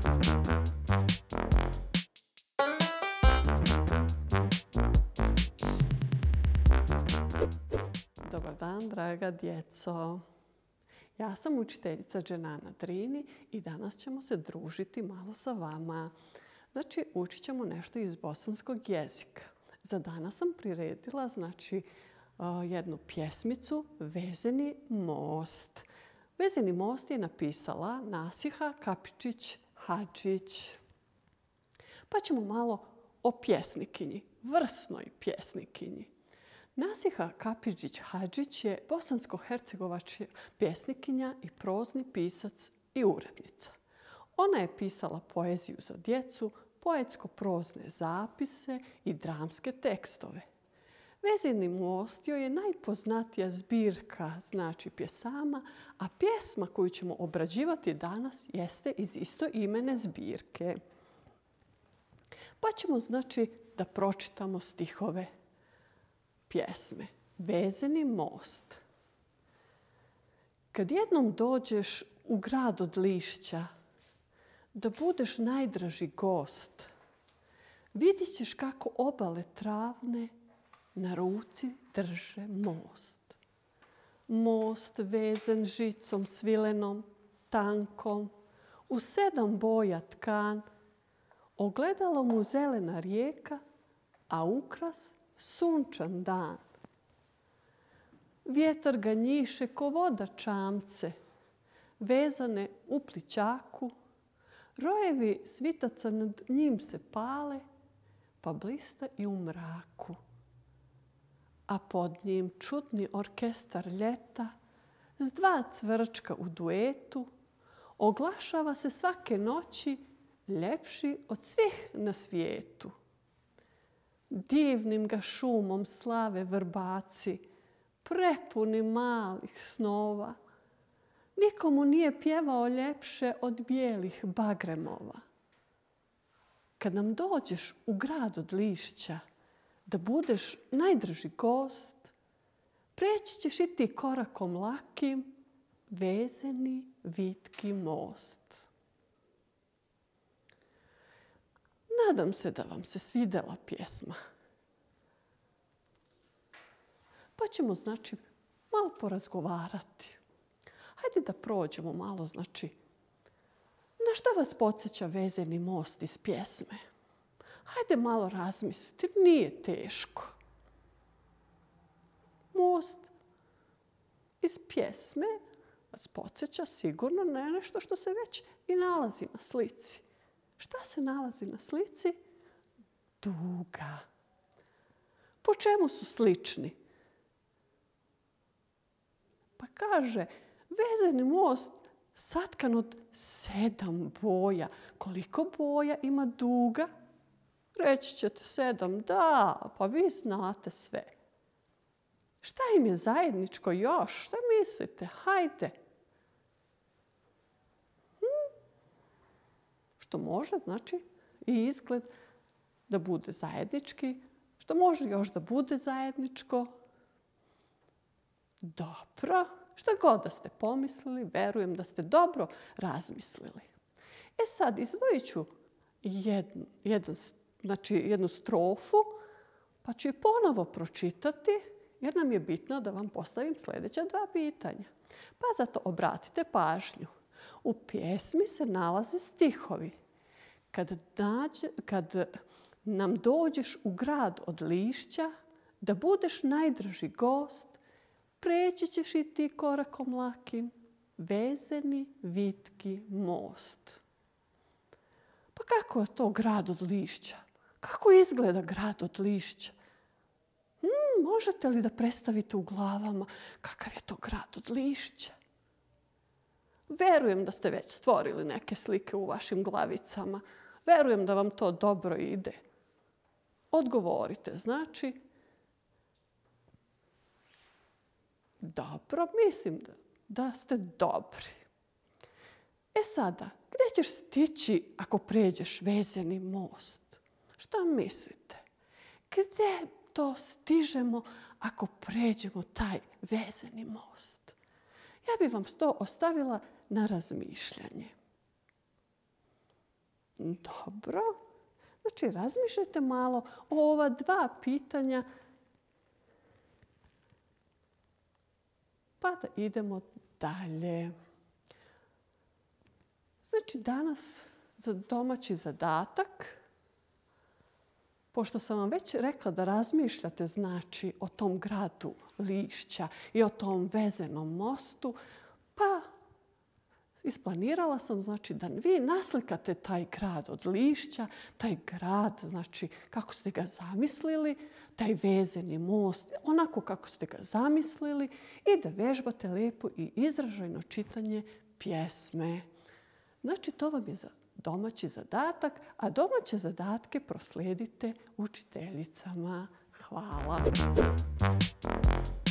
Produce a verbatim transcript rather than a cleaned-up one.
Dobar dan, draga djeco. Ja sam učiteljica Dženana Drini i danas ćemo se družiti malo sa vama. Znači, učit ćemo nešto iz bosanskog jezika. Za danas sam priredila, znači, jednu pjesmicu Vezeni most. Vezeni most je napisala Nasiha Kapičić-Hadžić. Pa ćemo malo o pjesnikinji, vrsnoj pjesnikinji. Nasiha Kapičić-Hadžić je bosansko-hercegovačka pjesnikinja i prozni pisac i urednica. Ona je pisala poeziju za djecu, poetsko-prozne zapise i dramske tekstove. Vezeni most joj je najpoznatija zbirka, znači pjesama, a pjesma koju ćemo obrađivati danas jeste iz istoimene zbirke. Pa ćemo, znači, da pročitamo stihove pjesme. Vezeni most. Kad jednom dođeš u grad od lišća, da budeš najdraži gost, vidit ćeš kako obale travne na ruci drže most. Most vezen žicom svilenom, tankom, u sedam boja tkan, ogledalo mu zelena rijeka, a ukras sunčan dan. Vjetar ga njiše ko voda čamce, vezane u plićaku, rojevi svitaca nad njim se pale, pa blista i u mraku. A pod njim čudni orkestar ljeta, s dva cvrčka u duetu, oglašava se svake noći ljepši od svih na svijetu. Divnim ga šumom slave vrbaci, prepuni malih snova. Nikomu nije pjevao ljepše od bijelih bagremova. Kad nam dođeš u grad od lišća, da budeš najdraži gost, preći ćeš i ti korakom lakim, vezeni vitki most. Nadam se da vam se svidjela pjesma. Pa ćemo, znači, malo porazgovarati. Hajde da prođemo malo, znači, na šta vas podsjeća vezeni most iz pjesme? Hajde malo razmisliti, nije teško. Most iz pjesme vas podsjeća sigurno na nešto što se već i nalazi na slici. Šta se nalazi na slici? Duga. Po čemu su slični? Pa kaže, vezeni most satkan od sedam boja. Koliko boja ima duga? Reći ćete sedam, da, pa vi znate sve. Šta im je zajedničko još? Šta mislite? Hajde. Hm? Što može, znači, i izgled da bude zajednički. Što može još da bude zajedničko? Dobro. Šta god da ste pomislili, verujem da ste dobro razmislili. E sad, izdvojit ću jednu, jedan, znači, jednu strofu, pa ću je ponovo pročitati, jer nam je bitno da vam postavim sljedeća dva pitanja. Pa zato obratite pažnju. U pjesmi se nalaze stihovi. Kad, nađe, kad nam dođeš u grad od lišća, da budeš najdraži gost, preći ćeš i ti korakom lakim, vezeni vitki most. Pa kako je to grad od lišća? Kako izgleda grad od lišća? Hmm, možete li da predstavite u glavama kakav je to grad od lišća? Verujem da ste već stvorili neke slike u vašim glavicama. Verujem da vam to dobro ide. Odgovorite, znači, dobro, mislim da, da ste dobri. E sada, gdje ćeš stići ako pređeš vezeni most? Šta mislite? Gdje to stižemo ako pređemo taj vezeni most? Ja bih vam to ostavila na razmišljanje. Dobro. Znači, razmišljajte malo o ova dva pitanja. Pa da idemo dalje. Znači, danas za domaći zadatak, pošto sam vam već rekla da razmišljate znači o tom gradu lišća i o tom vezenom mostu, pa isplanirala sam znači da vi naslikate taj grad od lišća, taj grad, znači kako ste ga zamislili, taj vezeni most, onako kako ste ga zamislili i da vežbate lijepo i izražajno čitanje pjesme. Znači, to vam je za domaći zadatak, a domaće zadatke proslijedite učiteljicama. Hvala.